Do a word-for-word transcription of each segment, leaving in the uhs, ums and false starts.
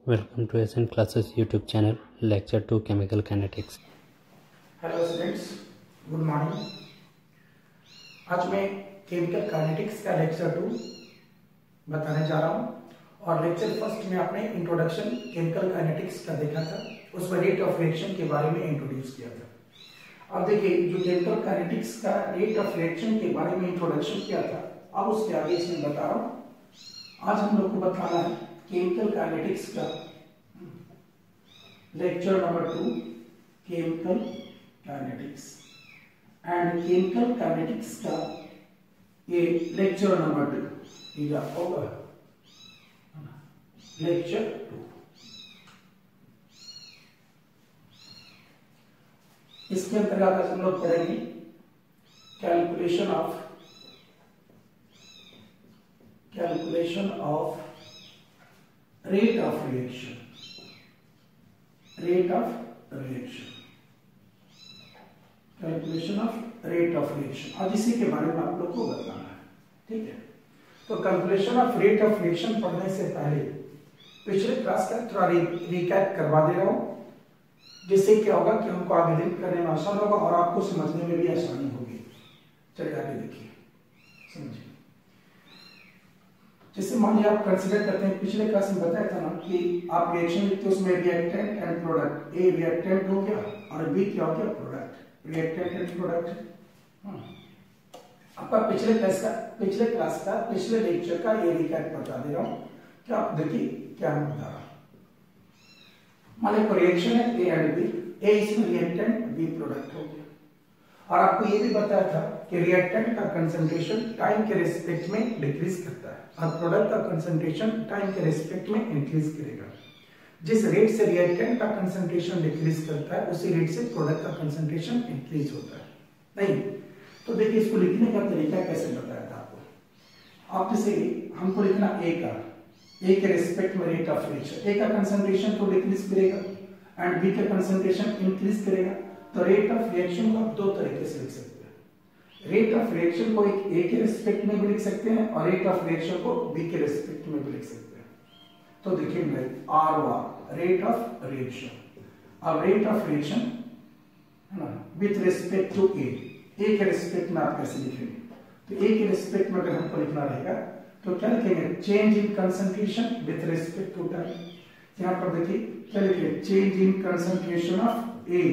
Welcome to S N Classes YouTube channel, Lecture two Chemical Kinetics. Hello students, good morning. आज मैं chemical kinetics का lecture two बताने जा रहा हूं और लेक्चर फर्स्ट में आपने इंट्रोडक्शन केमिकल काइनेटिक्स का देखा था, उसमें रेट ऑफ रिएक्शन के बारे में इंट्रोड्यूस किया था। अब देखिए, जो केमिकल काइनेटिक्स का रेट ऑफ रिएक्शन के बारे में इंट्रोडक्शन किया था, अब उसके आगे इसमें बता रहा हूं। आज हम लोग को बताना है केमिकल काइनेटिक्स का lecture number two, chemical kinetics and chemical kinetics का ये लेक्चर नंबर टू ये होगा लेक्चर टू। इसके अंतर्गत हम लोग पढ़ेंगे calculation of calculation of rate of reaction rate of reaction calculation of rate of reaction. आज इसी के बारे में आप लोग को बताना है, ठीक है। तो calculation of rate of reaction पढ़ने से पहले पिछले क्लास का थोड़ा रिकैप करवा दे रहा हूं, जिससे क्या होगा कि हमको आगे लिंक करने में आसान होगा और आपको समझने में भी आसानी होगी। चलिए आगे देखिए, समझिए। जैसे मान लिया आप कंसीडर करते हैं, पिछले क्लास में बताया था ना कि आप रिएक्शन लिखते हो, उसमें reactant and product. A reactant हो गया और बी क्या हो गया, प्रोडक्ट। Reactant and product. आपका पिछले क्लास का पिछले क्लास का पिछले लेक्चर का ये रिकैप बता दे रहा हूं कि आप देखिए क्या मैं बता रहा हूं। मान लो रिएक्शन है ए एंड बी, ए इसमें रिएक्टेंट, बी प्रोडक्ट हो गया। और आपको ये भी बताया था कि रिएक्टेंट का कंसंट्रेशन टाइम के रिस्पेक्ट में डिक्रीज करता है और प्रोडक्ट का कंसंट्रेशन टाइम के रिस्पेक्ट में इंक्रीज करेगा। जिस रेट से रिएक्टेंट का कंसंट्रेशन डिक्रीज करता है, उसी रेट से प्रोडक्ट का कंसंट्रेशन इंक्रीज होता है। नहीं तो देखिए, इसको लिखने का तरीका कैसे बताया था आपको। आप जैसे हमको लिखना ए का ए के रिस्पेक्ट में रेट ऑफ रिएक्शन, ए का कंसंट्रेशन तो डिक्रीज करेगा एंड बी का कंसंट्रेशन इंक्रीज करेगा। तो रेट ऑफ रिएक्शन को आप दो तरीके से लिख सकते हैं। रेट ऑफ रिएक्शन को एक ए के रिस्पेक्ट में भी लिख सकते हैं और रेट ऑफ रिएक्शन को बी के रिस्पेक्ट में भी लिख सकते हैं। तो देखिए मैं आर वार रेट ऑफ रिएक्शन। अब रेट ऑफ रिएक्शन है ना with respect to A, A के रिस्पेक्ट में आप कैसे लिखेंगे? तो ए के रिस्पेक्ट में अगर हमको लिखना रहेगा तो क्या लिखेंगे? Change in concentration with respect to time. यहां पर देखिए क्या लिखेंगे? Change in concentration of A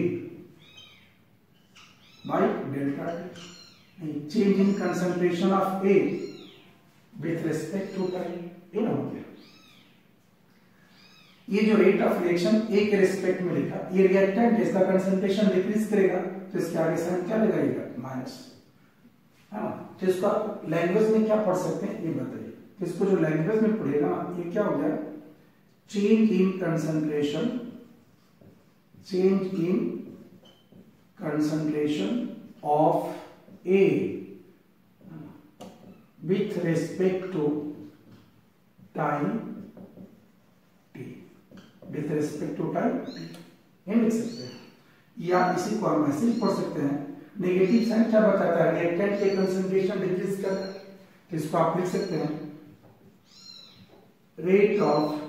by delta T. Change in concentration of A with respect to time, ये ना हो गया। ये जो रेट ऑफ रिएक्शन ए के रिस्पेक्ट में लिखा, ये रिएक्टेंट जिसका कंसंट्रेशन डिक्रीज करेगा तो इसके आगे साइन क्या लगाइएगा? माइनस, है ना। तो इसको आप लैंग्वेज में क्या पढ़ सकते हैं ये बताइए। तो इसको जो लैंग्वेज में पढ़ेगा ना, ये क्या हो गया? Change in concentration change in concentration of A with respect to time T, with respect to time T लिख सकते हैं। या इसी को हम ऐसे ही पढ़ सकते हैं, नेगेटिव साइन क्या बताता है? रिएक्टेंट के कंसंट्रेशन डिक्रीज कर, तो इसको आप लिख सकते हैं rate of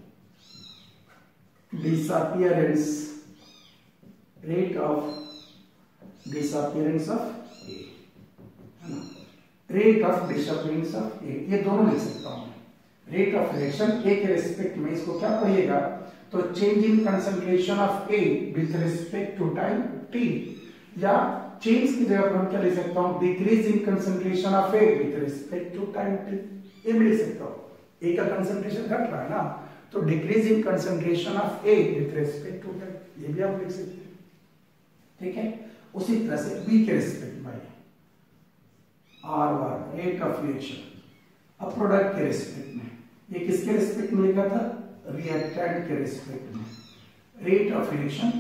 disappearance rate of disappearance of A, है ना। Rate of disappearance of A, ये दोनों लिख सकता हूं मैं। रेट ऑफ रिएक्शन ए के रिस्पेक्ट में इसको क्या पढ़िएगा? तो change in concentration of A with respect to time T, या चेंज की जगह पर हम क्या लिख सकता हूं? Decrease in concentration of A with respect to time T, ये भी लिख सकता हूं। ए का कंसंट्रेशन घट रहा है ना, तो decrease in concentration of A with respect to time, ये भी आप लिख सकते हैं, ठीक है। उसी तरह से बी के रिस्पेक्ट में आर वार रेट ऑफ रिएक्शन। अब प्रोडक्ट के रिस्पेक्ट में, ये किसके रिस्पेक्ट में लिखा था? रिएक्टेंट के रिस्पेक्ट में rate of reaction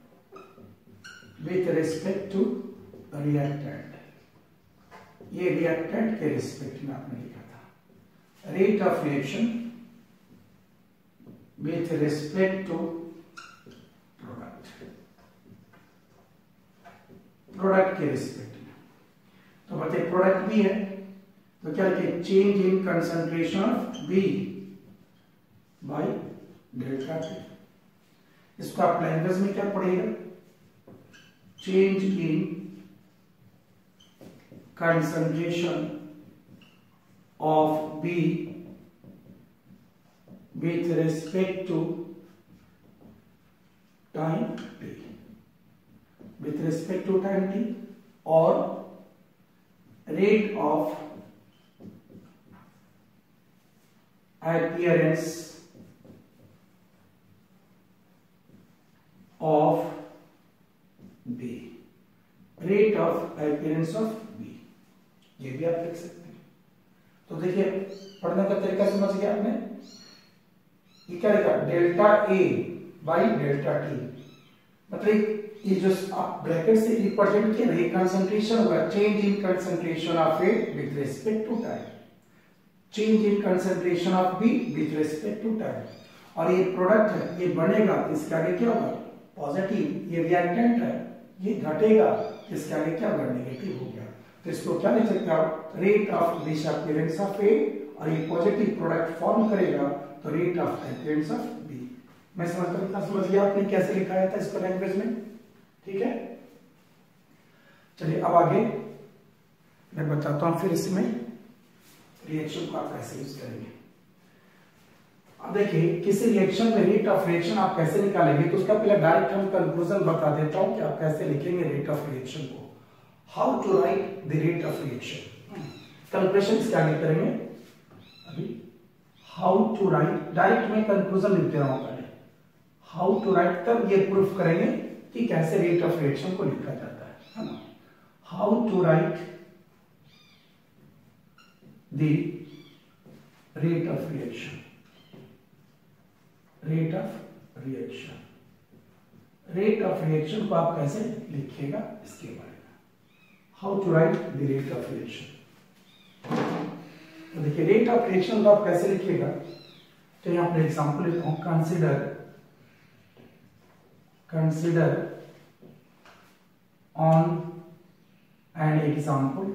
with respect to reactant, ये रिएक्टेंट के रिस्पेक्ट में आपने लिखा था। Rate of reaction with respect to product, product के रिस्पेक्ट में। तो बताइए प्रोडक्ट भी है तो क्या लिखे? Change in concentration of B by delta T. इसको आप लैंग्वेज में क्या पढ़ेगा, change in concentration of B with respect to time T, with respect to time T, और rate of appearance of B, rate of appearance of B, ये भी आप लिख सकते हैं। तो देखिए पढ़ने का तरीका समझ गया आपने। ये क्या लिखा, delta A by delta T, मतलब ये जो आप ब्रैकेट से रिप्रेजेंट किया ना, ये कंसंट्रेशन हुआ, change in concentration of A with respect to time, change in concentration of B with respect to time, और ये प्रोडक्ट है, ये बनेगा, इसके आगे क्या होगा, पॉजिटिव, ये रिएक्टेंट है, ये घटेगा, इसके आगे क्या होगा, नेगेटिव हो गया। तो इसको क्या लिख सकते हो, rate of disappearance of A, और ये पॉजिटिव प्रोडक्ट फॉर्म करेगा तो rate of appearance of B. मैं समझता समझ गया आपने कैसे लिखाया था इसको लैंग्वेज में, ठीक है। चलिए अब आगे मैं बताता हूं फिर इसमें रिएक्शन को आप कैसे यूज करेंगे। अब देखिए किसी रिएक्शन में रेट ऑफ रिएक्शन आप कैसे निकालेंगे, तो उसका पहले डायरेक्ट हम कंक्लूजन बता देता हूं कि आप कैसे लिखेंगे रेट ऑफ रिएक्शन को। How to write the rate of reaction, calculation क्या आगे करेंगे अभी। हाउ टू राइट, डायरेक्ट में कंक्लूजन लिखते रहो पहले, हाउ टू राइट, तब ये प्रूफ करेंगे कि कैसे रेट ऑफ रिएक्शन को लिखा जाता है, है ना। How to write the rate of reaction, rate of reaction, rate of reaction को आप कैसे लिखिएगा इसके बारे में, how to write the rate of reaction। तो देखिए रेट ऑफ रिएक्शन को आप कैसे लिखिएगा, तो यहां पर एग्जांपल लेता हूं, consider consider on an example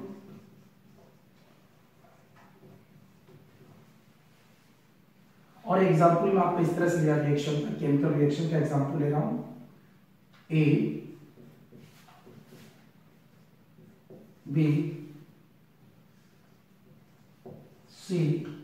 और एग्जांपल में आपको इस तरह से लिया रिएक्शन का, केमिकल रिएक्शन का एग्जांपल ले रहा हूं, A B C,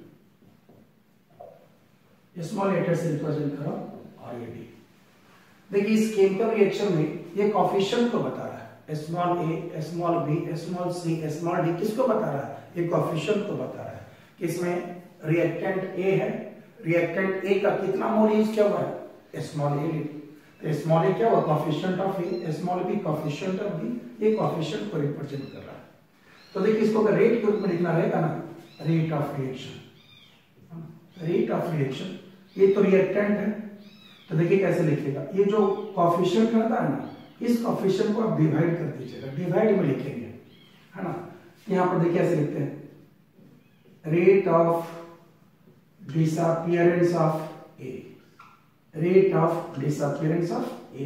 small letter से रिप्रेजेंट करो, और ये डी। देखिए इस केमिकल रिएक्शन में ये कोएफिशिएंट को बता रहा है, small A, small B, small C, small D, किसको बता रहा है, ये कोएफिशिएंट को बता रहा है कि इसमें रिएक्टेंट ए है, रिएक्टेंट ए का कितना मोल यूज किया हुआ है, स्मॉल ए, तो स्मॉल ए क्या हुआ, coefficient of A, small B coefficient of B, ये कोएफिशिएंट को रिप्रेजेंट कर रहा है। तो देखिए इसको अगर रेट के रूप में लिखना रहेगा ना, rate of reaction, rate of reaction, ये तो रिएक्टेंट है, तो देखिए कैसे लिखिएगा, ये जो कोएफिशिएंट करता है ना, इस कोएफिशिएंट को आप डिवाइड कर दीजिएगा, डिवाइड में लिखेंगे, है ना। यहां पर देखिए ऐसे लिखते हैं, rate of disappearance of A, rate of disappearance of A,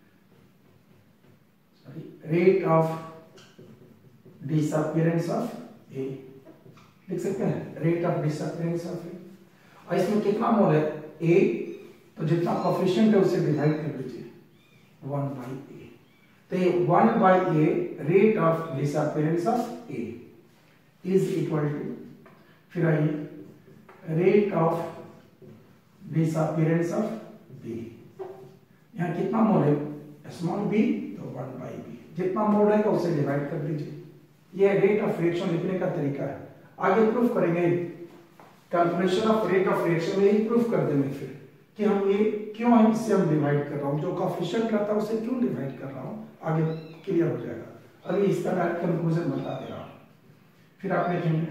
sorry, rate of disappearance of A, लिख सकते हैं, rate of disappearance of A। और इसमें कितना मोल है, A, तो जितना कोएफिशिएंट है उसे डिवाइड कर दीजिए, वन बाई ए, तो ये one by A rate of disappearance of A is equal to, फिर आइए rate of disappearance of B, यहां कितना मोल है, स्मॉल बी, तो वन बाई बी, जितना मोल है उसे डिवाइड कर दीजिए। ये रेट ऑफ रिएक्शन लिखने का तरीका है। आगे प्रूफ करेंगे, calculation of rate of reaction में ही प्रूफ कर देंगे फिर कि हम ये क्यों हम इससे हम डिवाइड कर रहा हूं, जो कोएफिशिएंट रहता है उसे क्यों डिवाइड कर रहा हूं, आगे क्लियर हो जाएगा। अभी इसका डायरेक्ट कंक्लूजन बता दे रहा हूं, फिर आप देखेंगे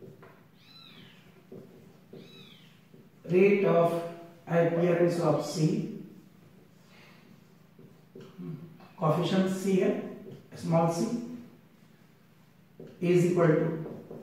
rate of appearance of C, coefficient C है, small c, is equal to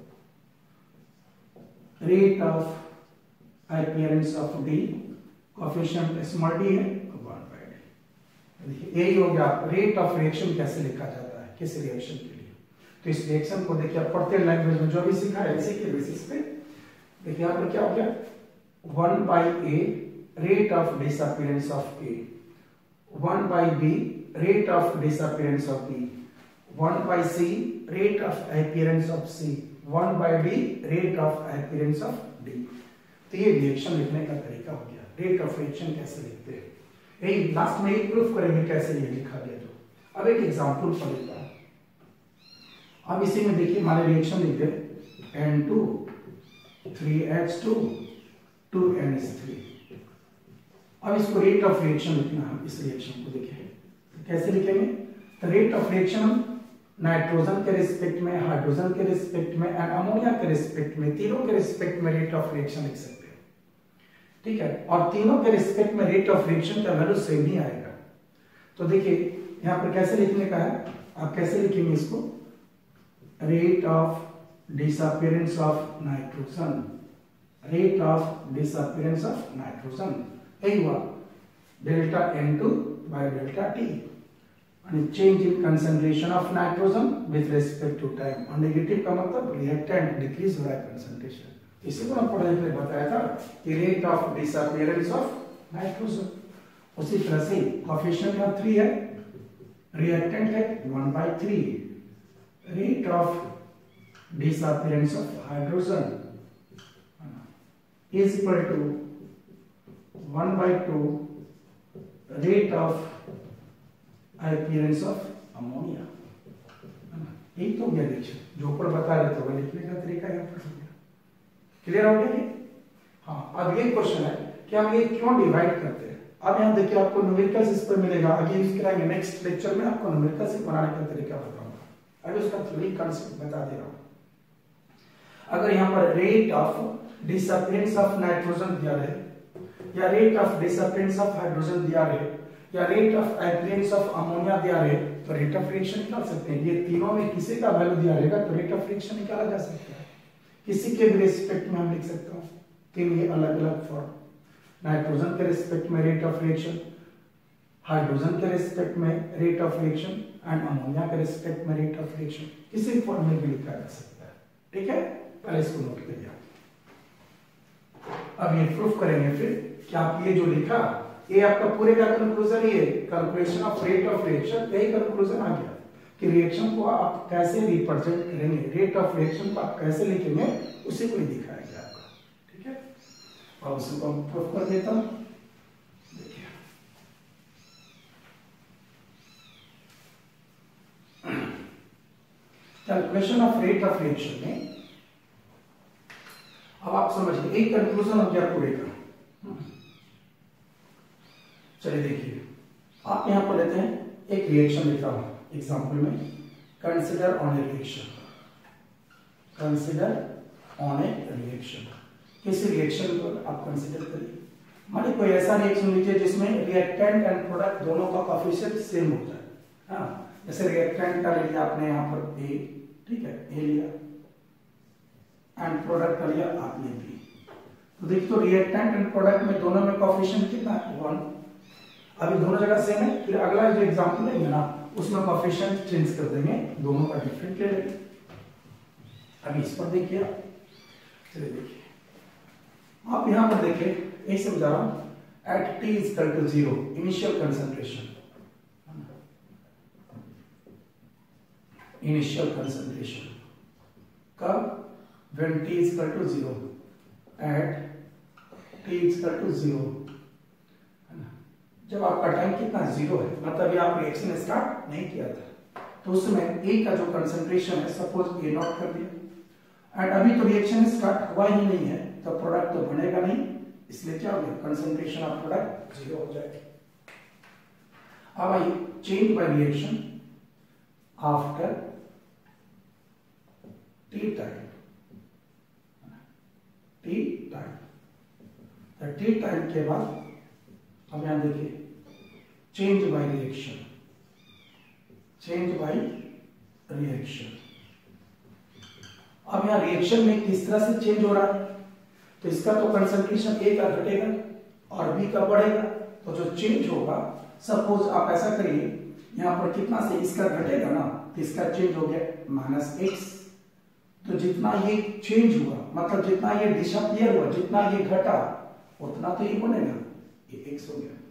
rate of appearance of D, coefficient small d है, वन बाई डी। यही हो गया रेट ऑफ रिएक्शन कैसे लिखा जाता है किसी रिएक्शन के लिए। तो इस रिएक्शन को देखिए आप पढ़ते लैंग्वेज में जो भी सीखा है इसी के बेसिस पे देखिए यहाँ पर क्या हो गया, one by A rate of disappearance of A, one by B, rate of disappearance of B, one by C, rate of appearance of C, one by D, rate of appearance of D। तो ये reaction लिखने का तरीका हो गया। Rate of reaction कैसे लिखते हैं, यही लास्ट में एक प्रूफ करेंगे कैसे ये लिखा गया। तो अब एक एग्जांपल पर लेता है। अब इसी में देखिए हमारे रिएक्शन लिख दे N two three H two two N H three. अब इसको रेट ऑफ रिएक्शन लिखना है। इस रिएक्शन को देखिए तो कैसे लिखेंगे, तो रेट ऑफ रिएक्शन हम नाइट्रोजन के रिस्पेक्ट में, हाइड्रोजन के रिस्पेक्ट में एंड अमोनिया के रिस्पेक्ट में, तीनों के रिस्पेक्ट में रेट ऑफ रिएक्शन लिख सकते हैं, ठीक है। और तीनों के रिस्पेक्ट में रेट ऑफ रिएक्शन का वैल्यू सेम ही आएगा। तो देखिए यहां पर कैसे लिखने का है, आप कैसे लिखेंगे इसको, rate of disappearance of nitrogen, rate of disappearance of nitrogen, यही हुआ delta N two by delta T, and change in concentration of nitrogen with respect to time। और नेगेटिव का मतलब रिएक्टेंट डिक्रीज हो रहा है कंसंट्रेशन। इसी को हम पढ़ने के लिए बताया था कि rate of disappearance of nitrogen. उसी तरह से कोएफिशिएंट का थ्री है, रिएक्टेंट है one by three, rate of disappearance of hydrogen is equal to one by two rate of appearance of ammonia। यही तो गया देखिए जो ऊपर बता रहे थे वो लिखने का तरीका यहाँ पर हो गया। क्लियर हो गया ये? हाँ, अब ये क्वेश्चन है कि हम ये क्यों डिवाइड करते हैं। अब यहाँ देखिए आपको न्यूमेरिकल्स इस पर मिलेगा, आगे यूज कराएंगे नेक्स्ट लेक्चर में, आपको न्यूमेरिकल्स बनाने का तरीका बताऊंगा। अभी उसका थ्योरी कांसेप्ट बता दे रहा हूँ। अगर यहाँ पर rate of disappearance of nitrogen दिया रहे या rate of disappearance of hydrogen दिया रहे या rate of appearance of ammonia दिया रहे तो रेट ऑफ रिएक्शन निकाल सकते हैं। ये तीनों में किसी का वैल्यू दिया रहेगा तो रेट ऑफ रिएक्शन निकाला जा सकता है। किसी के भी रिस्पेक्ट में हम लिख सकते हो तीन ये अलग अलग फॉर्म, नाइट्रोजन के रिस्पेक्ट में रेट ऑफ रिएक्शन, हाइड्रोजन के रिस्पेक्ट में rate of reaction and ammonia के रिस्पेक्ट में रेट ऑफ रिएक्शन, किसी भी फॉर्म में भी लिखा जा सकता है। ठीक है, पहले इसको नोट करिए। अब ये प्रूफ करेंगे फिर कि आप ये जो लिखा ये आपका पूरे का कंक्लूजन ही है, calculation of rate of reaction. यही कंक्लूजन आ गया कि रिएक्शन को आप कैसे रिप्रेजेंट करेंगे, रेट ऑफ रिएक्शन को आप कैसे लिखेंगे, उसी को ही दिखाया गया आपका। ठीक है, और उसको हम प्रूफ कर देता हूं। देखिए calculation of rate of reaction में अब आप समझिए एक कंक्लूजन हो गया पूरे का। चलिए देखिए, आप यहां पर लेते हैं एक रिएक्शन लिखा हूं एग्जांपल में, consider on a reaction, consider on a reaction. किसी रिएक्शन को आप कंसीडर करिए, मानिए कोई ऐसा रिएक्शन लीजिए जिसमें रिएक्टेंट एंड प्रोडक्ट दोनों का कोएफिशिएंट सेम हो जाए। हाँ, जैसे रिएक्टेंट का लिया आपने यहां पर ए, ठीक है, ए लिया एंड प्रोडक्ट का लिया आपने बी। तो देखिए तो रिएक्टेंट एंड प्रोडक्ट में दोनों में कोएफिशिएंट कितना है, वन। अभी दोनों जगह सेम है, फिर अगला जो एग्जांपल लेंगे ना उसमें कोएफिशिएंट चेंज कर देंगे, दोनों का डिफरेंट ले लेंगे। अभी इस पर देखिए, चलिए देखिए आप यहां पर देखिए, यही समझा रहा हूं, at T is equal to zero initial concentration, initial concentration कब, when t is equal to zero, at t is equal to zero, है ना, जब आपका टाइम कितना जीरो है, मतलब ये आप रिएक्शन स्टार्ट नहीं किया था, तो उस समय A का जो कंसंट्रेशन है सपोज ए नॉट कर दिया एंड अभी तो रिएक्शन स्टार्ट हुआ ही नहीं है, तो प्रोडक्ट तो बनेगा नहीं, इसलिए क्या हो गया, कंसंट्रेशन ऑफ प्रोडक्ट जीरो हो जाएगा। अब आइए change by reaction after T time, T time, T time के बाद अब यहां देखिए change by reaction, change by reaction. अब यहां रिएक्शन में किस तरह से चेंज हो रहा है, तो इसका तो कंसंट्रेशन ए का घटेगा और बी का बढ़ेगा, तो जो चेंज होगा, सपोज आप ऐसा करिए यहां पर कितना से इसका घटेगा ना, तो इसका चेंज हो गया माइनस एक्स, तो जितना ये चेंज हुआ मतलब जितना ये डिसअपीयर हुआ, जितना ये घटा उतना तो ये बनेगा,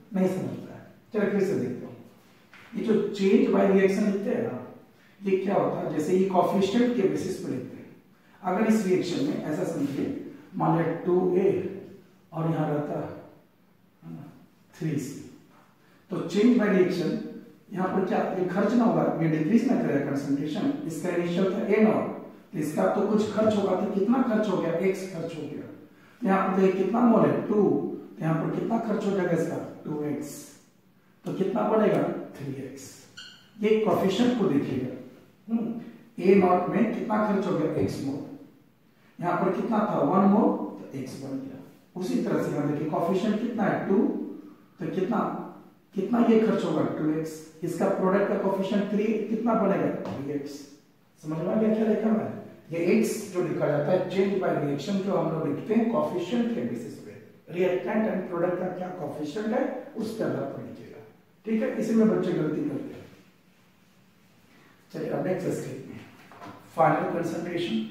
नहीं समझता है। चलो फिर से देखते हो, ये जो चेंज बाय रिएक्शन लिखते हैं ना, ये क्या होता है, जैसे ये कोएफिशिएंट के बेसिस पे लिखते हैं। अगर इस रिएक्शन में ऐसा समझिए, मान लिया टू ए और यहां रहता थ्री सी, तो चेंज बाय रिएक्शन यहाँ पर क्या, ये खर्च ना होगा, ये डिक्रीज ना करेगा कंसंट्रेशन। इसका इनिशियल था ए नॉट, तो इसका तो कुछ खर्च होगा, तो कितना खर्च हो गया, एक्स खर्च हो गया। यहाँ पर देखिए कितना मोल है, टू, तो यहाँ पर कितना खर्च हो जाएगा इसका, टू एक्स, तो कितना बढ़ेगा, थ्री एक्स। ये कोएफिशिएंट को देखिएगा, ए नॉट में कितना खर्च हो गया, एक्स मोल, यहाँ पर कितना था, वन मोल, तो एक्स बन गया। उसी तरह से यहाँ देखिए कोएफिशिएंट कितना है, टू, तो कितना कितना ये खर्च होगा, टू एक्स। इसका प्रोडक्ट का कोएफिशिएंट थ्री, कितना बनेगा, थ्री एक्स। समझ में आ गया क्या लिखा है? ये एक्स जो लिखा जाता है चेंज बाय रिएक्शन, जो हम लोग लिखते हैं कोएफिशिएंट के बेसिस पे, रिएक्टेंट एंड प्रोडक्ट का क्या कोएफिशिएंट है उस पर आधार पर लिखिएगा, ठीक है। इसी में बच्चे गलती करते हैं। चलिए अब नेक्स्ट स्टेप में final concentration,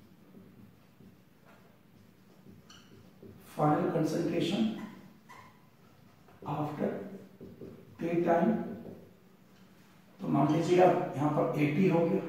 final concentration after T time. तो मान लीजिए आप यहां पर एटी हो गया,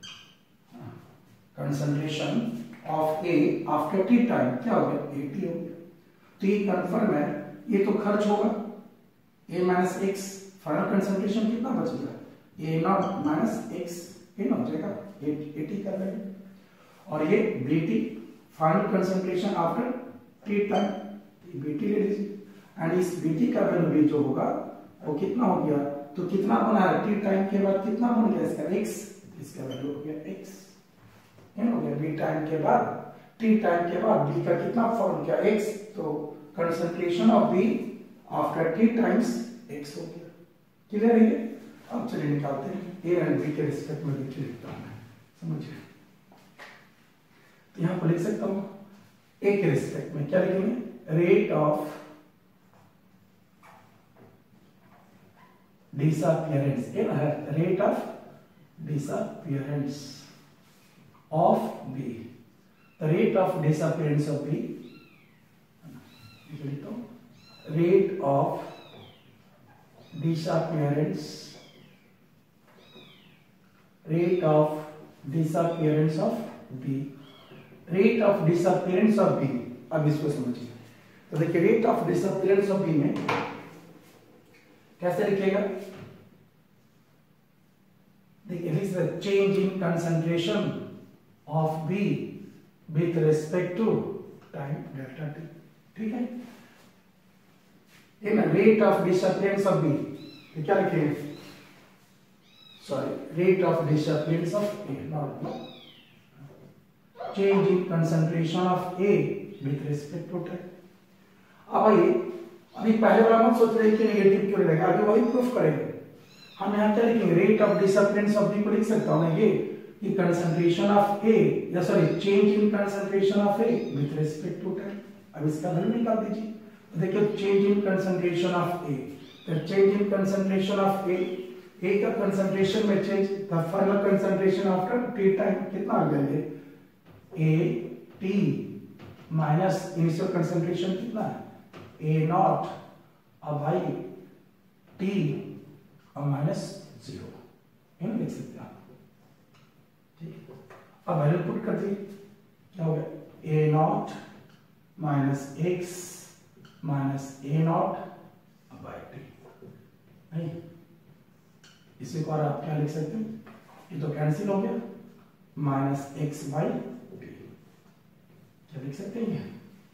concentration of A after T time क्या हो गया, एटी हो गया। तो ये कन्फर्म है, ये तो खर्च होगा, A minus X, final concentration कितना बच गया, A naught minus X, A naught जाएगा एटी कर लेंगे। और ये B T final concentration after T time, B T ले लीजिए, एंड इस बीटी का वैल्यू भी जो होगा वो कितना हो गया, तो कितना बना है, टी टाइम के बाद कितना बन गया इसका, एक्स, इसका वैल्यू हो गया एक्स, हो गया बी टाइम के बाद, टी टाइम के बाद बी का कितना फॉर्म किया, एक्स, तो concentration of B after T times X हो गया। क्लियर है? अब चलिए निकालते हैं, ए एंड बी के रिस्पेक्ट में लिख लिखता हूं मैं, समझिए। तो यहां पर लिख सकता हूं ए के रिस्पेक्ट में क्या लिखेंगे, rate of disappearance, rate of disappearance of B, the rate of disappearance of B, rate of disappearance, rate of disappearance of B, rate of disappearance of B। अब इसको समझिए, तो देखिए rate of disappearance of B में कैसे लिखेगा, देखिए this is change in concentration of B with respect to time delta T, ठीक है। In rate of disappearance of B, तो क्या लिखेंगे, sorry rate of disappearance of A, not B, change in concentration of A with respect to time. अब आइए, अभी पहले वाला मत सोच रहे कि नेगेटिव क्यों रहेगा, आगे वही प्रूफ करेंगे। हम यहाँ क्या लिखेंगे, rate of disappearance of B को लिख सकता हूँ ना, ये कि कंसंट्रेशन ऑफ ए, या sorry change in concentration of A with respect to time. अब इसका वैल्यू निकाल दीजिए, तो देखिए change in concentration of A, तो change in concentration of A, A का कंसंट्रेशन में change, the final concentration after T time कितना आ गया, A T minus initial concentration कितना है, ए नॉट, अब भाई टी और माइनस जीरो, इन लिख सकते हैं आप, ठीक। अब वैल्यू पुट कर दिए, क्या हो गया, A naught minus X minus A naught by T, नहीं इसी को आप क्या लिख सकते हैं, ये तो कैंसिल हो गया, माइनस एक्स बाई टी, क्या लिख सकते हैं।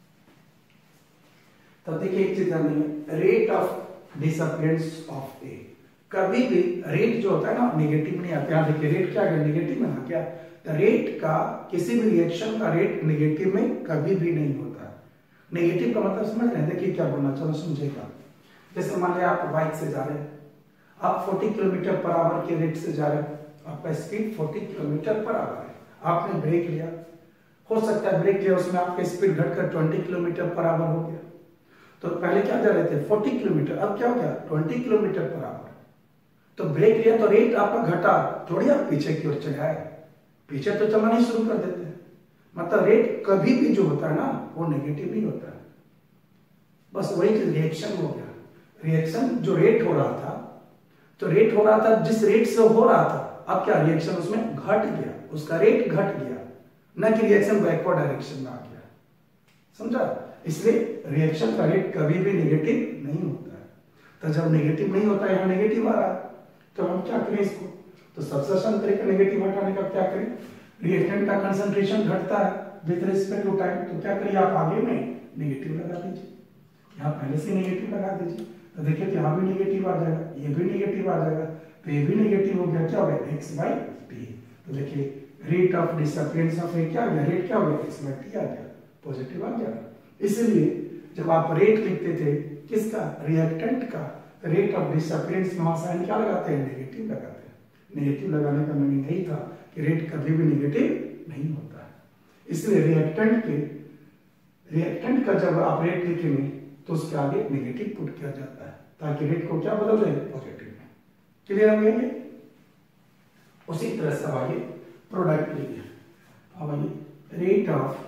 तब देखिए एक चीज ध्यान देंगे, rate of disappearance of A, कभी भी रेट जो होता है ना नेगेटिव नहीं आता। यहाँ देखिए रेट क्या है, नेगेटिव में ना क्या, तो रेट का किसी भी रिएक्शन का रेट नेगेटिव में कभी भी नहीं होता। नेगेटिव का मतलब समझ रहे हैं, देखिए क्या बोलना चलो समझेगा। जैसे मान लिया आप बाइक से जा रहे हैं, आप चालीस किलोमीटर पर आवर के रेट से जा रहे हैं, आपका स्पीड चालीस किलोमीटर पर आवर है, आपने ब्रेक लिया, हो सकता है ब्रेक लिया उसमें आपका स्पीड घटकर बीस किलोमीटर पर आवर हो गया। तो पहले क्या जा रहे थे चालीस किलोमीटर, अब क्या हो गया बीस किलोमीटर पर आवर। तो ब्रेक लिया तो रेट आपका घटा, थोड़ी आप पीछे की ओर चढ़ाए, पीछे तो चलाना ही शुरू कर देते हैं। मतलब रेट कभी भी जो होता है ना वो नेगेटिव नहीं होता है, बस वही रिएक्शन हो गया। रिएक्शन जो रेट हो रहा था, तो रेट हो रहा था जिस रेट से हो रहा था, अब क्या रिएक्शन उसमें घट गया, उसका रेट घट गया, न कि रिएक्शन बैकवर्ड डायरेक्शन में आ गया। समझा? इसलिए रिएक्शन का रेट कभी भी नेगेटिव नहीं होता है। तो जब नेगेटिव नहीं होता है, यहाँ नेगेटिव आ रहा है, तो हम क्या करें इसको? तो सबसे आसान तरीका नेगेटिव हटाने का क्या करें? रिएक्टेंट का कंसंट्रेशन घटता है विद रिस्पेक्ट टू टाइम, तो क्या करिए आप आगे में नेगेटिव लगा दीजिए, यहाँ पहले से नेगेटिव लगा दीजिए। तो देखिए तो यहाँ भी नेगेटिव आ जाएगा, ये भी नेगेटिव आ जाएगा, तो ये भी नेगेटिव हो गया, क्या हो गया? X by T. तो देखिए rate of disappearance of A क्या आ गया? रेट क्या हो गया? एक्स बाई टी आ गया, पॉजिटिव आ गया। इसलिए जब आप रेट लिखते थे किसका? रिएक्टेंट का, तो रेट ऑफ डिसअपियरेंस में वहां साइन क्या लगाते हैं? नेगेटिव लगाते हैं। नेगेटिव लगाने का मीनिंग यही था कि रेट कभी भी नेगेटिव नहीं होता है। इसलिए रिएक्टेंट के रिएक्टेंट का जब आप रेट लिखेंगे तो उसके आगे नेगेटिव पुट किया जाता है, ताकि रेट को क्या बदल जाए? पॉजिटिव में। क्लियर हो गया? उसी तरह से अब आइए प्रोडक्ट लिए। अब आइए rate of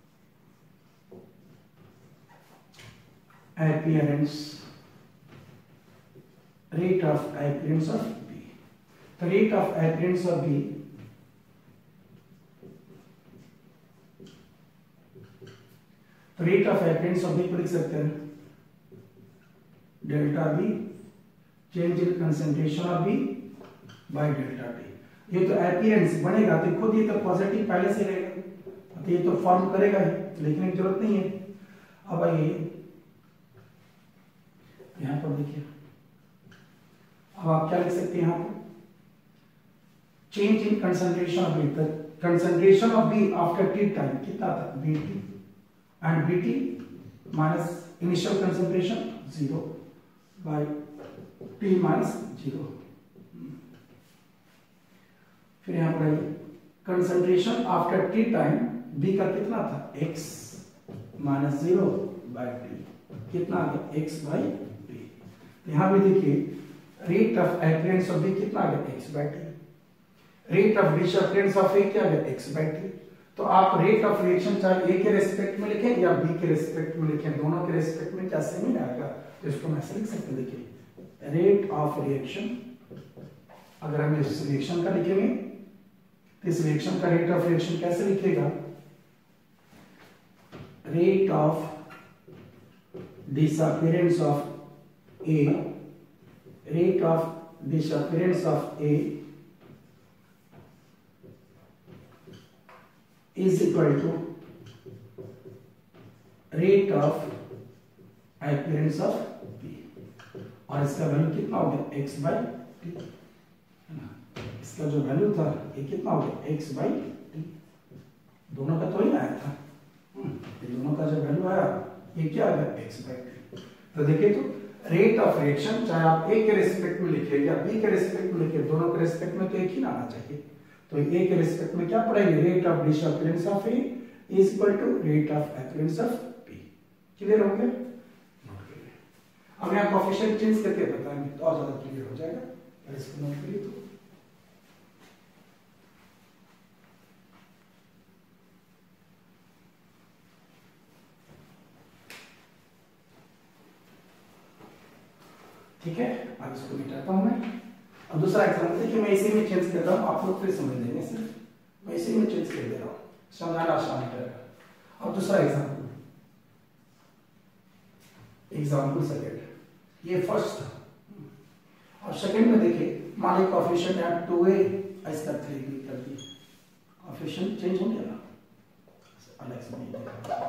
appearance rate of appearance of B. The rate of appearance of B तो rate of appearance of B को लिख सकते हैं delta B change in concentration of B by delta T। ये तो appearance बनेगा तो खुद ये तो पॉजिटिव पहले से रहेगा, तो ये तो फॉर्म करेगा ही, लिखने की जरूरत नहीं है। अब आइए यहां पर देखिए, अब आप क्या लिख सकते हैं यहां पर? Change in concentration of B, concentration of B after T time कितना था? B T, and B T minus initial concentration zero by T minus zero. फिर यहां पर concentration after T time B का कितना था? X minus zero by T, कितना आ गया? X by. यहां भी देखिए rate of appearance of B कितना आ गया? X by T. Rate of disappearance of A क्या आ गया? X by T. तो आप रेट ऑफ रिएक्शन चाहे ए के रेस्पेक्ट में लिखें या बी के रेस्पेक्ट में लिखें, दोनों के रेस्पेक्ट में क्या सेम ही आएगा, तो इसको मैं ऐसे लिख सकते हैं। देखिए रेट ऑफ रिएक्शन, अगर हम इस रिएक्शन का लिखेंगे तो इस रिएक्शन का रेट ऑफ रिएक्शन कैसे लिखेगा? Rate of disappearance of A, rate of disappearance of A is equal to rate of appearance of B, और इसका वैल्यू कितना हो गया? x बाई टी, है ना? इसका जो वैल्यू था ये कितना हो गया? x by T. दोनों का तो ही आया था, ये दोनों का जो वैल्यू आया ये क्या आ गया? x by T. तो देखिए तो रेट ऑफ रिएक्शन चाहे आप ए के रेस्पेक्ट में लिखे या बी के रेस्पेक्ट में लिखे, दोनों के रेस्पेक्ट में तो एक ही आना चाहिए। तो ए के रेस्पेक्ट में क्या पढ़ेंगे? Rate of disappearance of A is equal to rate of appearance of B. Clear हो गया? अब यहाँ कोएफिशिएंट चेंज करके बताएंगे तो और ज्यादा क्लियर हो जाएगा। अगर इसको नोट करिए तो ठीक है। अब इसको मिटाता हूं मैं। अब दूसरा एग्जांपल देखिए, मैं इसी में चेंज कर रहा हूं, आप लोग फिर समझ लेंगे। सिर्फ मैं इसी में चेंज कर दे रहा हूं, समझाना आसान रहेगा। अब दूसरा एग्जांपल, एग्जांपल सेकंड, ये फर्स्ट था। अब सेकंड में देखिए, मान लीजिए कोएफिशिएंट है टू ए, इसका थ्री बी कर दिए, कोएफिशिएंट चेंज हो गया ना, अलग से नहीं देखा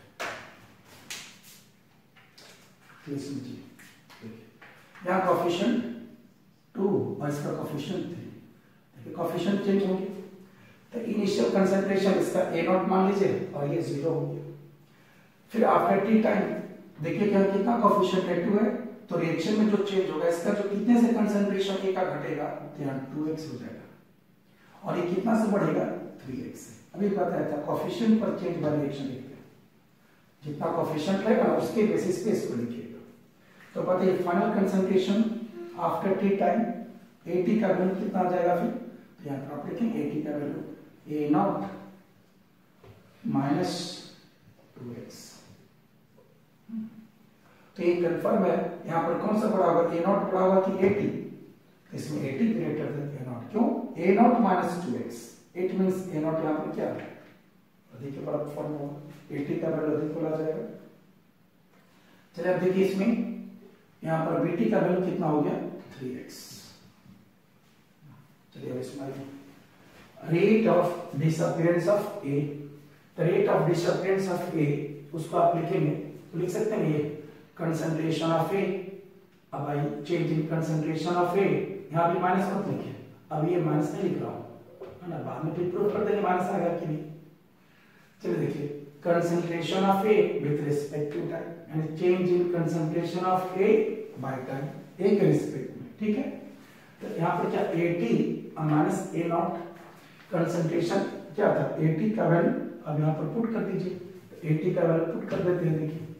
प्लीज समझिए। यहाँ कोएफिशिएंट टू और इसका कोएफिशिएंट थ्री, देखिए कोएफिशिएंट चेंज होंगे। तो इनिशियल कंसंट्रेशन इसका ए नॉट मान लीजिए और ये जीरो हो गया। फिर आफ्टर टी टाइम देखिए क्या कितना कोएफिशिएंट है? टू है, तो रिएक्शन में जो चेंज होगा इसका जो कितने से कंसंट्रेशन ए का घटेगा तो यहाँ टू एक्स हो जाएगा, और ये कितना से बढ़ेगा? थ्री एक्स से। अभी बताया था कोएफिशिएंट पर चेंज बाय रिएक्शन लिखते हैं, जितना कोएफिशिएंट रहेगा उसके बेसिस पे इसको लिखिएगा। तो बताइए final concentration after T time A T का वैल्यू कितना आ जाएगा? फिर तो यहाँ पर आप लिखेंगे एटी का value A naught minus two X. तो ये कंफर्म है। यहाँ पर कौन सा बड़ा होगा, ए नॉट बड़ा होगा कि एटी, इसमें A T greater than A naught. क्यों, A naught minus two X, it means A naught यहाँ पर क्या है, अधिक के बराबर फॉर्म होगा, एटी का वैल्यू अधिक बोला जाएगा। चलिए अब देखिए इसमें यहाँ पर बीटी का वैल्यू कितना हो गया, थ्री एक्स। चलिए अब इसमें rate of disappearance of A, rate of disappearance of A उसको आप लिखेंगे तो लिख सकते हैं ये कंसंट्रेशन ऑफ ए। अब आई change in concentration of A, यहाँ भी माइनस मत लिखिए, अब ये माइनस नहीं लिख रहा हूं, है ना, बाद में फिर प्रूफ कर देंगे माइनस आ गया कि नहीं। चलिए देखिए concentration of A with respect to time, यानी change in concentration of A by time, A के रिस्पेक्ट में, ठीक है। तो यहाँ पर क्या A T minus A naught, concentration क्या था एटी का वैल्यू, अब यहाँ पर पुट कर दीजिए, एटी का वैल्यू पुट कर देते हैं। देखिए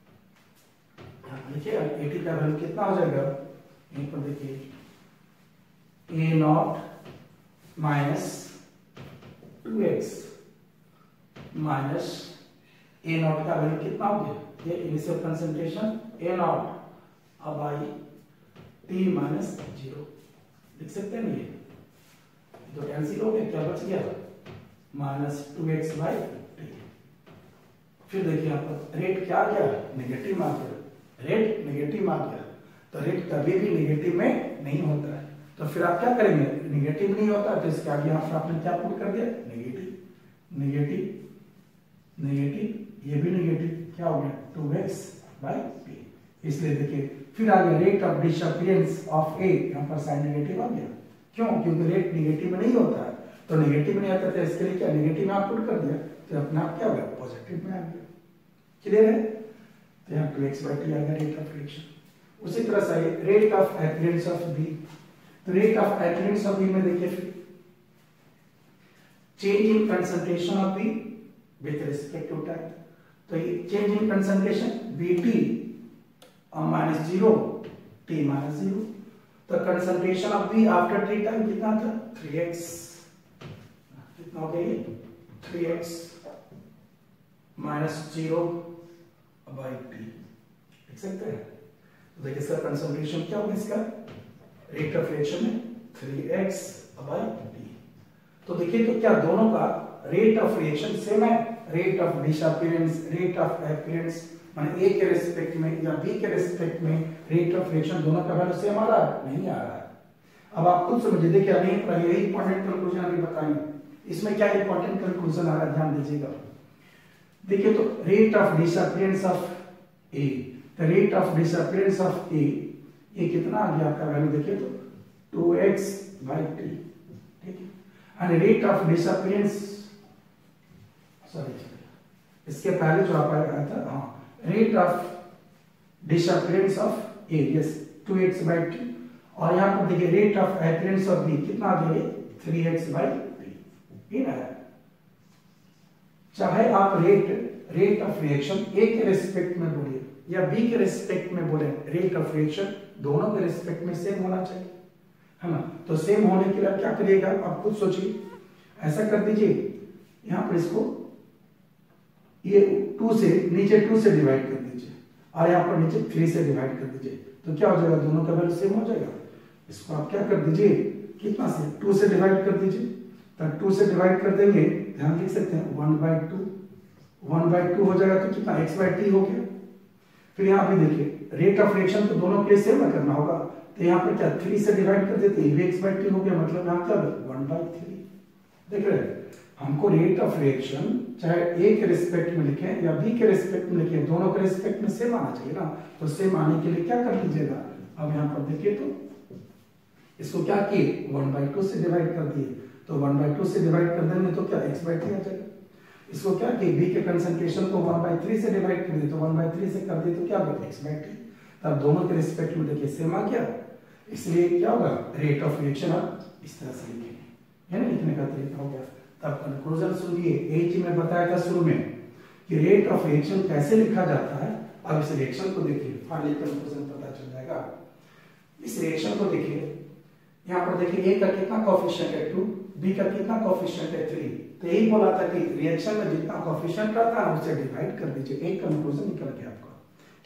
देखिए एटी का वैल्यू कितना हो जाएगा, यहीं पर देखिए A naught minus two X minus A naught का वैल्यू कितना हो गया, ये इनिशियल कंसंट्रेशन ए नॉट, अब आई टी माइनस जीरो, लिख सकते हैं ये तो एलसीएम हो गया, क्या बच गया minus two X by T. फिर देखिए यहाँ पर रेट क्या आ गया, नेगेटिव आ गया, रेट नेगेटिव आ गया, तो रेट कभी भी नेगेटिव में नहीं होता है। तो फिर आप क्या करेंगे, नेगेटिव नहीं होता तो इसके आगे यहाँ पर आपने क्या पुट कर दिया, नेगेटिव नेगेटिव नेगेटिव, ये भी नेगेटिव, क्या हो गया टू एक्स बाई टी। इसलिए देखिए फिर आ गया rate of disappearance of A, यहाँ पर साइन नेगेटिव आ गया, क्यों, क्योंकि रेट नेगेटिव में नहीं होता है, तो नेगेटिव में नहीं आता, तो इसके लिए क्या नेगेटिव में आप पुट कर दिया, तो अपने आप क्या हो गया पॉजिटिव में आ गया। क्लियर है, तो यहाँ टू एक्स बाई टी आ गया रेट ऑफ रिएक्शन। उसी तरह से rate of appearance of B, तो rate of appearance of B में देखिए फिर change in concentration of B with respect to time, तो ये change in concentration B T minus zero T minus zero, तो concentration of B after T time कितना था, three X, कितना हो गया three X minus zero by T, लिख सकते हैं। तो देखिए इसका कंसंट्रेशन क्या होगा, इसका रेट ऑफ रिएक्शन में थ्री एक्स बाई टी। तो देखिए तो क्या दोनों का रेट ऑफ रिएक्शन सेम है, rate of disappearance, rate of appearance, माने ए के रिस्पेक्ट में या बी के रिस्पेक्ट में रेट ऑफ रिएक्शन दोनों का वैल्यू सेम आ रहा है, नहीं आ रहा है। अब आप खुद समझिए, देखिए अभी यही इंपॉर्टेंट कंक्लूजन अभी बताएंगे, इसमें क्या इंपॉर्टेंट कंक्लूजन आ रहा है ध्यान दीजिएगा। देखिए तो rate of disappearance of A, the rate of disappearance of A, ये कितना आ गया आपका वैल्यू, देखिए तो टू एक्स बाई टी, ठीक है। And rate of disappearance, sorry इसके पहले जो आप आया था, हाँ rate of disappearance of A, yes two X by T, और यहाँ पर देखिए rate of appearance of B कितना आ गया, थ्री एक्स बाई टी, ये है। चाहे आप rate rate of reaction A के रिस्पेक्ट में बोलिए या बी के रिस्पेक्ट में बोले, रेट ऑफ रिएक्शन दोनों के रिस्पेक्ट में सेम होना चाहिए, है ना। तो सेम होने के लिए आप क्या करिएगा, आप खुद सोचिए, ऐसा कर दीजिए यहां पर इसको ये टू से नीचे टू से डिवाइड कर दीजिए और यहाँ पर नीचे थ्री से डिवाइड कर दीजिए, तो क्या हो जाएगा, दोनों का वैल्यू सेम हो जाएगा। इसको आप क्या कर दीजिए, कितना से टू से डिवाइड कर दीजिए, तब टू से डिवाइड कर देंगे, ध्यान लिख सकते हैं one by two, one by two हो जाएगा तो कितना एक्स बाई टी हो गया। फिर यहाँ पे देखिए रेट ऑफ रिएक्शन तो दोनों के लिए सेम करना होगा, तो यहाँ पर क्या थ्री से डिवाइड कर देते हैं, एक्स बाई टी हो गया, मतलब यहाँ क्या वन बाई थ्री। देख रहे हैं, हमको रेट ऑफ रिएक्शन चाहे ए के रिस्पेक्ट में लिखें या बी के रिस्पेक्ट में लिखें, दोनों के रिस्पेक्ट में सेम आना चाहिए ना। तो सेम आने के लिए क्या कर लीजिएगा, अब यहाँ पर देखिए तो इसको क्या किए, वन बाई टू से डिवाइड कर दिए, तो वन बाई टू से डिवाइड कर देंगे तो क्या एक्स बाई टी आ जाएगा। इसको क्या किए, बी के कंसंट्रेशन को वन बाई थ्री से डिवाइड कर दिए, तो वन बाई थ्री से कर दिए तो क्या होगा, एक्स बाई टी। तब दोनों के रिस्पेक्ट में देखिए सेम आ गया, इसलिए क्या होगा, रेट ऑफ रिएक्शन आप इस तरह से लिखेंगे, है ना, लिखने का तरीका हो गया। तब कंक्लूजन सुनिए, एक चीज मैं बताया था शुरू में कि रेट ऑफ रिएक्शन कैसे लिखा जाता है। अब इस रिएक्शन को देखिए, फाइनल कंक्लूजन पता चल जाएगा। इस रिएक्शन को देखिए, यहाँ पर देखिए ए का कितना कोएफिशिएंट है टू, बी का कितना कोएफिशिएंट है थ्री, तो यही बोला था कि रिएक्शन में जितना कोएफिशिएंट रहता है उसे डिवाइड कर दीजिए, एक कंक्लूजन निकल गया आपका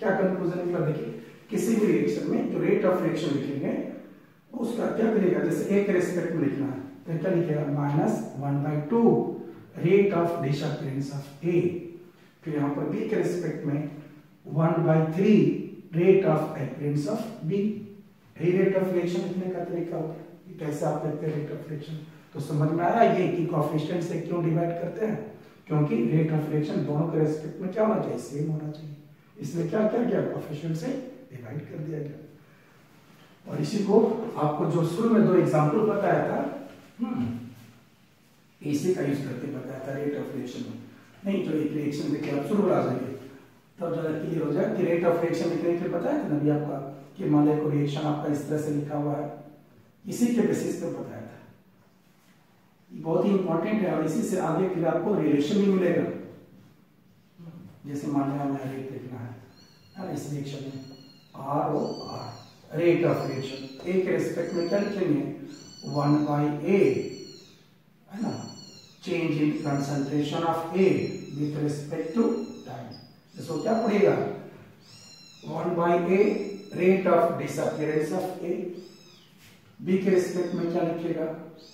क्या कंक्लूजन निकला? देखिए किसी भी रिएक्शन में जो रेट ऑफ रिएक्शन लिखेंगे उसका क्या करेगा, जैसे ए के रेस्पेक्ट में लिखना है तो क्या लिखेगा, minus one by two rate of disappearance of A, फिर यहाँ पर बी के रेस्पेक्ट में one by three rate of appearance of B. यही रेट ऑफ रिएक्शन लिखने का तरीका होता है। कैसे आप लिखते हैं रेट ऑफ रिएक्शन, तो समझ में आया ये कि कोएफिशिएंट से क्यों डिवाइड करते हैं, क्योंकि रेट ऑफ रिएक्शन दोनों के रेस्पेक्ट में क्या होना चाहिए, सेम होना चाहिए, इसलिए क्या क्या किया, कोएफिशिएंट से डिवाइड कर दिया गया। और इसी को आपको जो शुरू में दो एग्जांपल बताया था इसी का यूज करके बताया था रेट ऑफ रिएक्शन में, नहीं जो एक रिएक्शन देखिए आप शुरू आ जाइए तब जरा क्लियर हो जाए कि रेट ऑफ रिएक्शन लिखने के लिए बताया था ना अभी आपका कि मान लो कोई रिएक्शन आपका इस तरह से लिखा हुआ है, इसी के बेसिस पे बताया था। बहुत ही इंपॉर्टेंट है और इसी से आगे फिर आपको रिलेशन भी मिलेगा। जैसे मान लिया हमें रेट लिखना है इस रिएक्शन में R O R rate of reaction, A के रिस्पेक्ट में क्या लिखेंगे, वन बाई ए है ना, change in concentration of A with respect to time, इसको क्या पड़ेगा, one by A rate of disappearance of A. B के रिस्पेक्ट में क्या लिखेगा,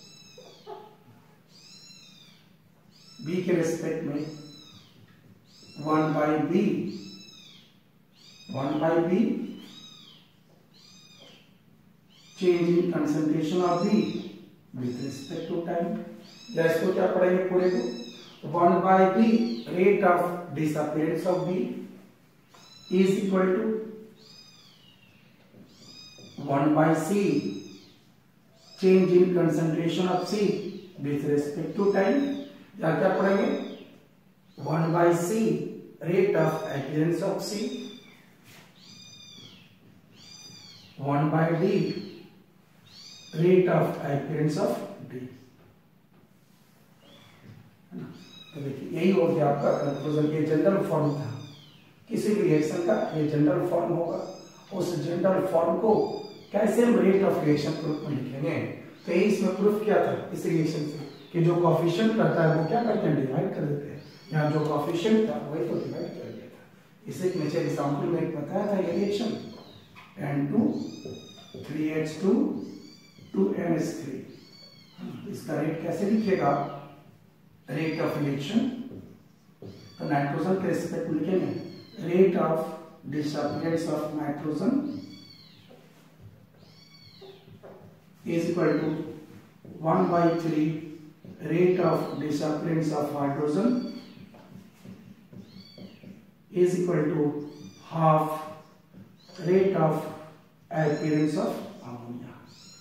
बी के रिस्पेक्ट में one by B, one by B change in concentration of B with respect to time, या इसको क्या पढ़ेंगे पूरे को, one by B rate of disappearance of B is equal to one by C change in concentration of C with respect to time, या क्या पढ़ेंगे, one by C rate of appearance of C, one by D rate of appearance of D. तो देखिए यही हो गया आपका conclusion, ये जनरल फॉर्म था किसी भी रिएक्शन का, ये जनरल फॉर्म होगा। उस जनरल फॉर्म को कैसे हम रेट ऑफ रिएक्शन प्रूफ में लिखेंगे, तो यही इसमें प्रूफ किया था इस रिएक्शन से कि जो कोएफिशिएंट रहता है वो क्या करते हैं, डिवाइड कर देते हैं। यहाँ जो कोएफिशिएंट था वही तो डिवाइड कर दिया था। इसे नीचे एग्जांपल में बताया था ये reaction N two three H two two N H three, इसका रेट कैसे लिखेगा, रेट ऑफ रिएक्शन तो नाइट्रोजन के रिस्पेक्ट में लिखेंगे rate of disappearance of nitrogen is equal to one by three rate of disappearance of hydrogen is equal to half rate of appearance of ammonia।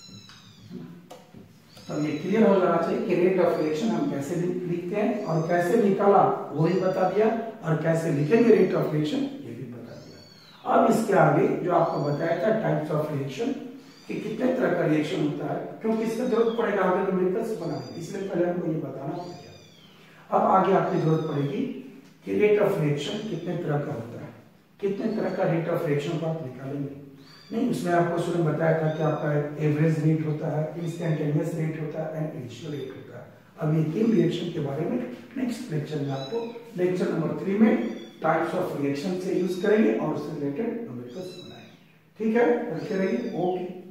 तो ये clear हो जाना चाहिए कि रेट ऑफ रिएक्शन हम कैसे लिखते हैं और कैसे निकाला वो भी बता दिया, और कैसे लिखेंगे रेट ऑफ रिएक्शन ये भी बता दिया। अब इसके आगे जो आपको बताया था टाइप्स ऑफ रिएक्शन कि कितने तरह का रिएक्शन होता है, क्योंकि इसका जरूरत पड़ेगा आगे न्यूमेरिकल्स बनाने, इसलिए पहले हमको ये बताना पड़ेगा। अब आगे आपकी जरूरत पड़ेगी कि रेट ऑफ रिएक्शन कितने तरह का होता है, कितने तरह का रेट ऑफ रिएक्शन को आप निकालेंगे। नहीं, उसमें आपको शुरू में बताया था कि आपका एवरेज रेट होता है, इंस्टेंटेनियस रेट होता है एंड इनिशियल रेट होता है। अब ये तीन रिएक्शन के बारे में नेक्स्ट लेक्चर में आपको लेक्चर नंबर थ्री में टाइप्स ऑफ रिएक्शन से यूज करेंगे और उससे रिलेटेड न्यूमेरिकल्स बनाएंगे। ठीक है, रखे रहिए, ओके।